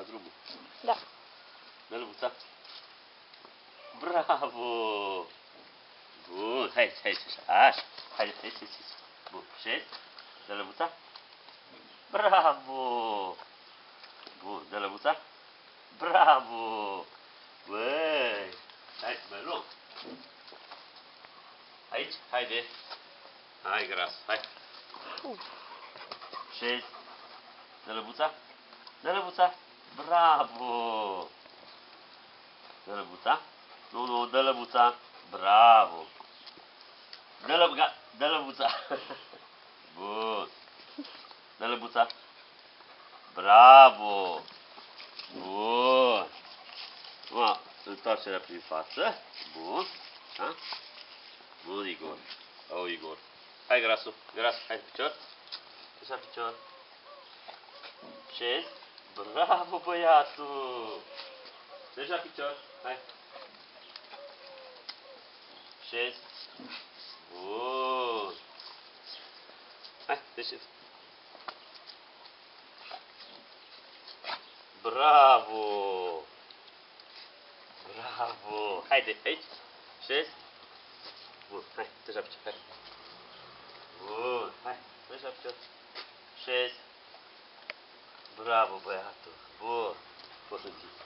drumul. Da. Dă lăbuța. Bravo! Bun, hai, așa. Hai. Bun, șezi? Dă lăbuța. Bravo! Bun, dă lăbuța. Bravo! Băi! Hai, mai luăm. Aici, haide. Hai, gras, hai. Șezi? Dă lăbuța. Dă lăbuța. Bravo! Dă lăbuța. Nu, dă lăbuța. Bravo! Dă lăbuța. Bun. Dă lăbuța. Bravo! Bun. Întoarcerea prin față. Bun. Da? Bun, Igor. Oh, Igor. Hai, grasul. Hai, picior. Așa, picior. Șezi? Bravo, băiatul. Deja, picior. Hai. Șezi? Bun. Hai, deșezi. Bravo! Bravo! Haide, aici. Șezi? Bun, hai, deja picior. Hai. Bun, hai, deja picior. Șezi? Bravo, băiatul. Bun. Poți să închizi.